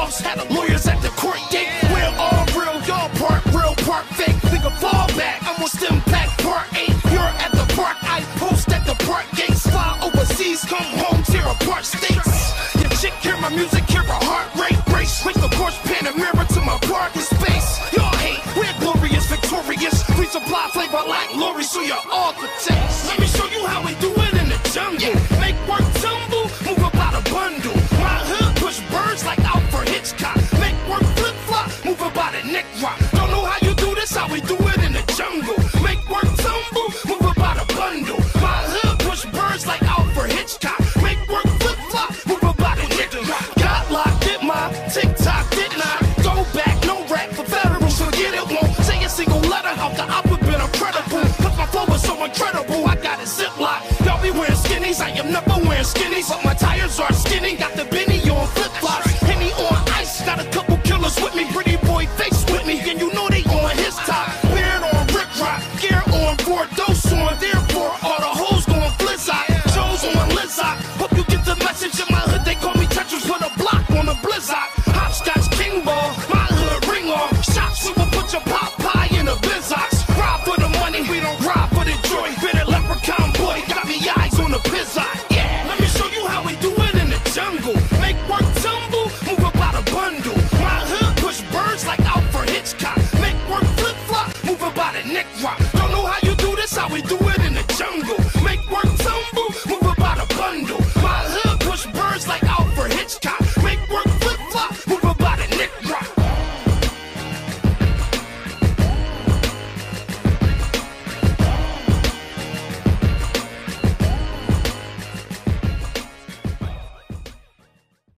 dogs, had the lawyers at the court gate. We're all real, y'all part fake. We can fall back, I'm on STEM Pack Part 8. You're at the park, I post at the park gates. Fly overseas, come home, tear apart states. Your chick hear my music, hear a heart rate race. Link the Porsche Panamera to my parking space. Y'all hate, we're glorious, victorious. We supply flavor like Lori, so you're all the taste. Let me show you how we do it in the jungle. Make work tumble, move about a bundle. My hood push birds like Alfred Hitchcock. Make work flip flop, move about a neck rock. Don't know how you do this, how we do it in the jungle. Make work tumble, move about a bundle. My hood push birds like Alfred Hitchcock. Make work flip flop, move about a neck rock. Got locked, did my TikTok, did not go back, no rap for federals, forget it won't say a single letter out the alphabet, I'm credible. Cause my flow is so incredible, I got it ziplock. Y'all be wearing skinnies, I am never wearing skinnies, but my tires are skinny. Got the Benny on flip flops, Henny on ice. Got a couple killers with me, pretty boy face with me, and you know they on his top. Beard on Rick Rock, gear on, Bordeaux on, therefore all the hoes going Blizzard. Shows on Lizard, hope you get the message. In my hood they call me Tetris with a block on the Blizzard. Hopscotch King Ball, my hood ring off. Shots, we will put your pop pie in a Bizox. Rob for the money, we don't rob for the joy. Been a leprechaun boy, got me eyes on the Bizzot. Yeah, let me show you how we do it in the jungle. Make work tumble, move about a bundle. My hood push birds like Alfred Hitchcock. Make work flip flop, move about a neck rock. Don't know how you do this, how we do it in the jungle.